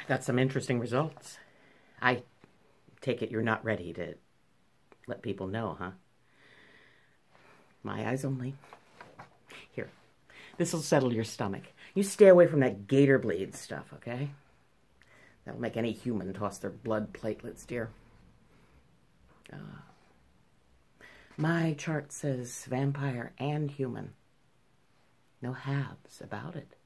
Got some interesting results. I take it you're not ready to let people know, huh? My eyes only. Here, this'll settle your stomach. You stay away from that gator bleed stuff, okay? That'll make any human toss their blood platelets, dear. My chart says vampire and human. No halves about it.